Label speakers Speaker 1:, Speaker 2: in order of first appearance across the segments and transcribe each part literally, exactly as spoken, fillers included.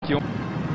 Speaker 1: qui ont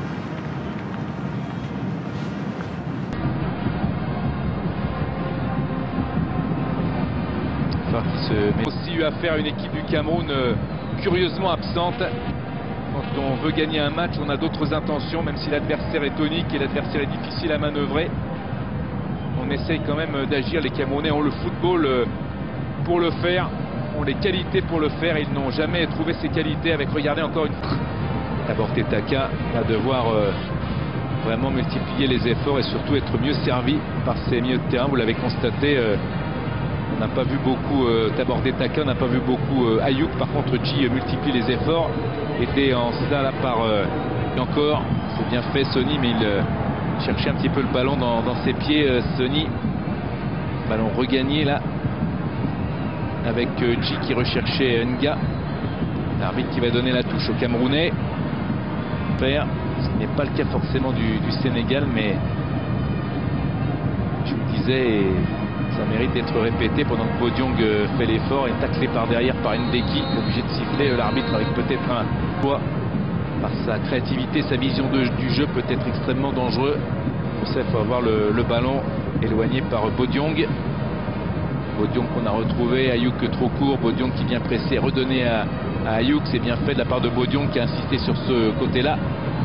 Speaker 1: enfin, qui se met aussi eu affaire à une équipe du Cameroun euh, curieusement absente. Quand on veut gagner un match, on a d'autres intentions, même si l'adversaire est tonique et l'adversaire est difficile à manœuvrer. On essaye quand même d'agir. Les Camerounais ont le football pour le faire, ont les qualités pour le faire. Ils n'ont jamais trouvé ces qualités avec, regardez encore une fois, d'abord Tetaka va devoir euh, vraiment multiplier les efforts et surtout être mieux servi par ses milieux de terrain. Vous l'avez constaté, euh, on n'a pas vu beaucoup euh, Tabor Tetaka, on n'a pas vu beaucoup euh, Ayouk. Par contre, G multiplie les efforts, était en cela là par euh, encore, c'est bien fait Sonny, mais il euh, cherchait un petit peu le ballon dans, dans ses pieds. euh, Sonny, ballon regagné là avec euh, G qui recherchait Nga. L'arbitre qui va donner la touche au Camerounais. Faire, ce n'est pas le cas forcément du, du Sénégal, mais je vous disais, et ça mérite d'être répété pendant que Bodiong euh, fait l'effort et taclé par derrière par Ndeki, obligé de siffler euh, l'arbitre avec peut-être un poids. Par sa créativité, sa vision de, du jeu peut être extrêmement dangereux. Pour ça, il faut avoir le, le ballon éloigné par Bodiong. Bodiong qu'on a retrouvé, Ayouk trop court, Bodiong qui vient presser, redonner à, à Ayouk, c'est bien fait de la part de Bodiong qui a insisté sur ce côté-là.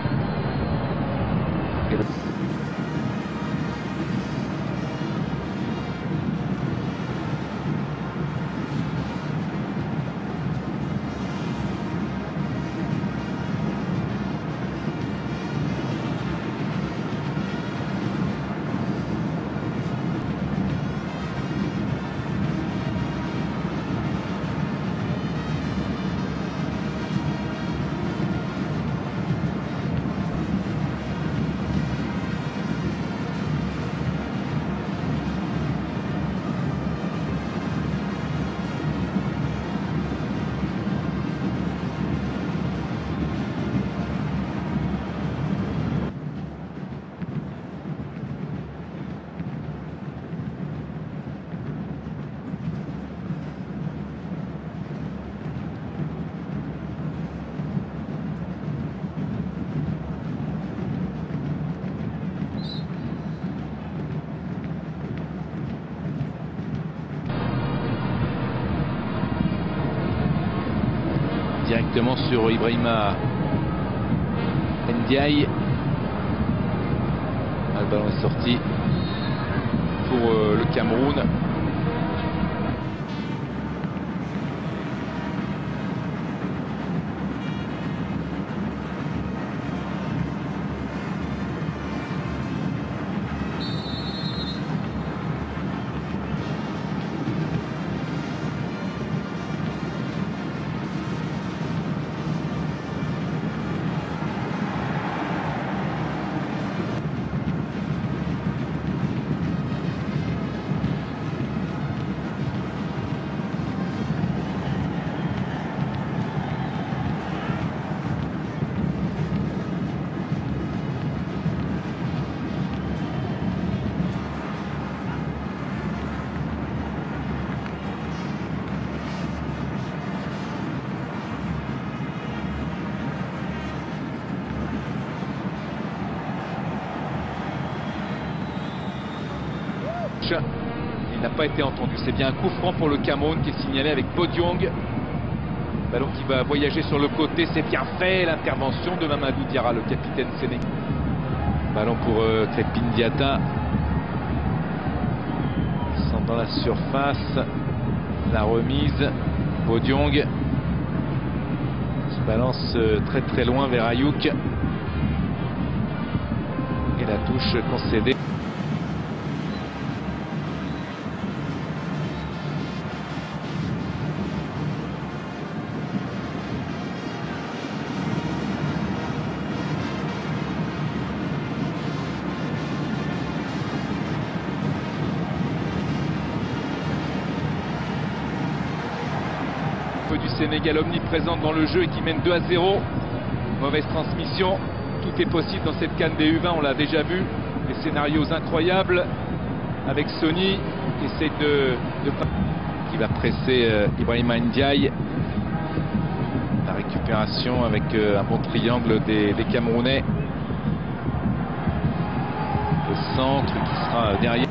Speaker 1: Directement sur Ibrahima Ndiaye. Ah, le ballon est sorti pour euh, le Cameroun. Il n'a pas été entendu. C'est bien un coup franc pour le Cameroun qui est signalé avec Bodiong. Ballon qui va voyager sur le côté. C'est bien fait. L'intervention de Mamadou Diarra, le capitaine sénégalais. Ballon pour euh, Crépin Diatta. Ils sont dans la surface. La remise. Bodiong se balance euh, très très loin vers Ayouk. Et la touche concédée. Du Sénégal omniprésente dans le jeu et qui mène deux à zéro. Mauvaise transmission. Tout est possible dans cette CAN des U vingt, on l'a déjà vu. Des scénarios incroyables avec Sonny qui essaie de, de... qui va presser euh, Ibrahima Ndiaye. La récupération. récupération avec euh, un bon triangle des, des Camerounais. Le centre qui sera derrière.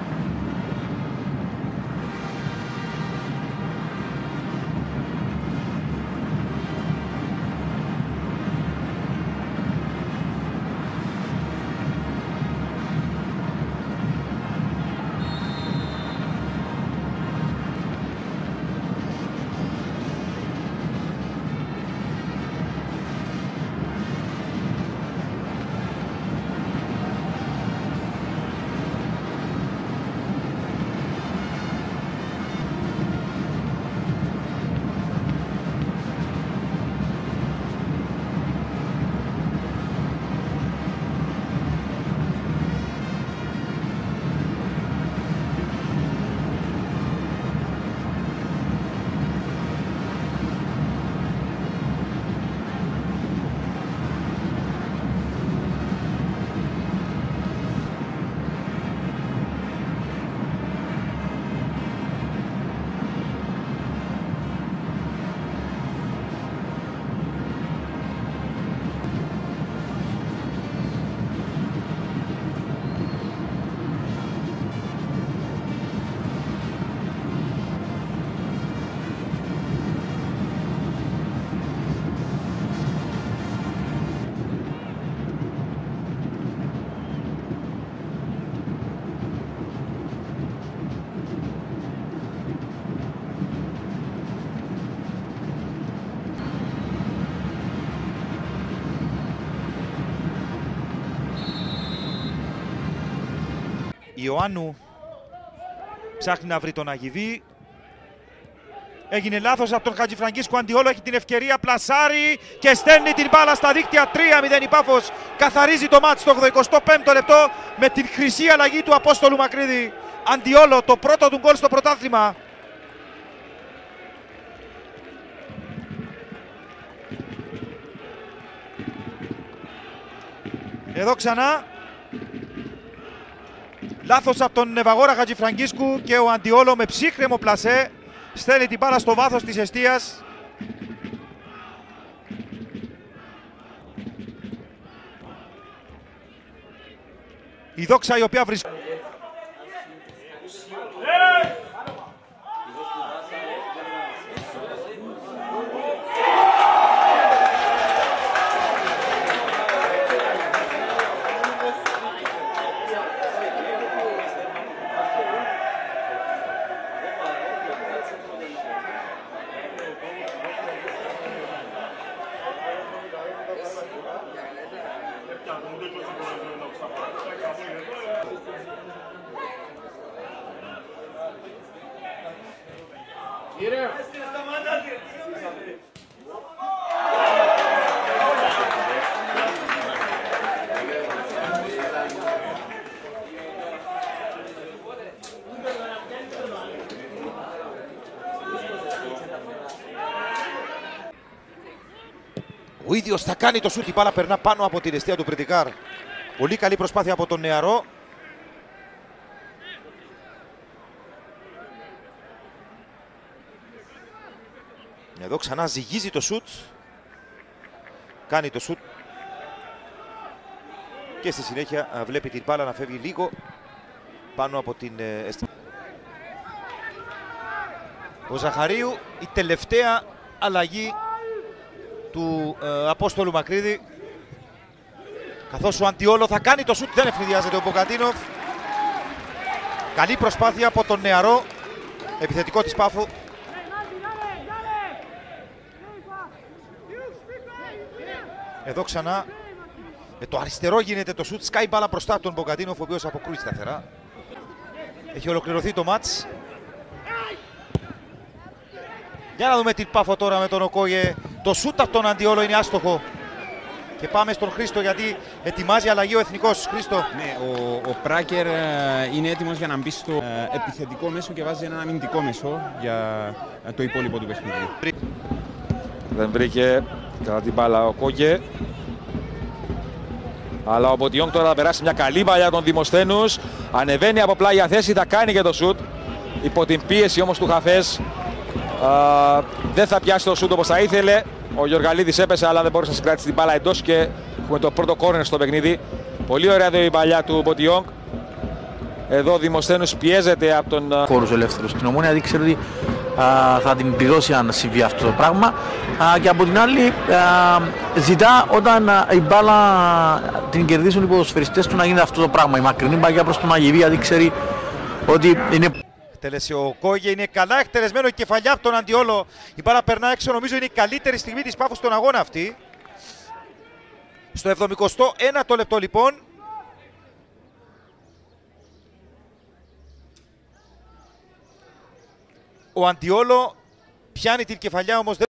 Speaker 2: Ιωάννου ψάχνει να βρει τον Αγιδί. Έγινε λάθος από τον Χατζηφραγκίσκου. Αντιόλο έχει την ευκαιρία, πλασάρει και στέλνει την μπάλα στα δίκτυα. τρία μηδέν η Πάφος. Καθαρίζει το μάτς στο ογδοηκοστό πέμπτο λεπτό με την χρυσή αλλαγή του Απόστολου Μακρύδη. Αντιόλο, το πρώτο του γκολ στο πρωτάθλημα. Εδώ ξανά λάθος από τον Νεβαγόρα Χατζηφραγκίσκου και ο Αντιόλο με ψύχρεμο πλασέ στέλνει την μπάλα στο βάθος της εστίας. Η Δόξα η οποία βρίσκει. Ο ίδιος θα κάνει το σούτ, η μπάλα περνά πάνω από την εστία του Πριτικάρ. Πολύ καλή προσπάθεια από τον νεαρό. Εδώ ξανά ζυγίζει το σούτ. Κάνει το σούτ. Και στη συνέχεια βλέπει την μπάλα να φεύγει λίγο πάνω από την εστία. Ο Ζαχαρίου, η τελευταία αλλαγή του ε, Απόστολου Μακρύδη, καθώς ο Αντιόλο θα κάνει το σούτ, δεν ευνηδιάζεται ο Μποκατίνοφ. Καλή προσπάθεια από τον νεαρό επιθετικό της Πάφου. Εδώ ξανά με το αριστερό γίνεται το σούτ, σκάει μπάλα μπροστά από τον Μποκατίνοφ, ο οποίος αποκρούει σταθερά. Έχει ολοκληρωθεί το μάτς. Για να δούμε την Πάφο τώρα με τον Οκόγε. Το σούτ από τον Αντιόλο είναι άστοχο. Και πάμε στον Χρήστο γιατί ετοιμάζει αλλαγή ο εθνικός. Χρήστο.
Speaker 3: Ναι, ο, ο Πράκερ είναι έτοιμος για να μπει στο ε, επιθετικό μέσο και βάζει ένα αμυντικό μέσο για το υπόλοιπο του παιχνιδιού.
Speaker 4: Δεν βρήκε κατά την μπάλα ο Κόγε. Αλλά ο Μποτιόγκ τώρα θα περάσει μια καλή παλιά των Δημοσθένους. Ανεβαίνει από πλάγια θέση, θα κάνει και το σούτ. Υπό την πίεση όμως του Χαφές. Uh, δεν θα πιάσει το σούτ όπως θα ήθελε. Ο Γιωργαλίδης έπεσε, αλλά δεν μπορούσε να συγκράτησει την μπάλα εντός και έχουμε το πρώτο κόρνερ στο παιχνίδι. Πολύ ωραία εδώ η παλιά του Μποτιόγκ. Εδώ ο Δημοσθένους πιέζεται από τον...
Speaker 5: χώρους ελεύθερους στην Ομόνια, γιατί ξέρω ότι α, θα την πληρώσει αν συμβεί αυτό το πράγμα. Α, και από την άλλη α, ζητά όταν α, η μπάλα την κερδίσουν οι ποδοσφαιριστές του να γίνει αυτό το πράγμα. Η μακρινή παγιά προς τον Αγιβή, γιατί ξέρει ότι είναι...
Speaker 2: Εκτέλεσε ο Κόγε, είναι καλά εκτελεσμένο η κεφαλιά από τον Αντιόλο. Η μπάλα περνά έξω, νομίζω είναι η καλύτερη στιγμή της Πάφου στον αγώνα αυτή. Στο εβδομηκοστό ένατο λεπτό λοιπόν. Ο Αντιόλο πιάνει την κεφαλιά, όμως δεν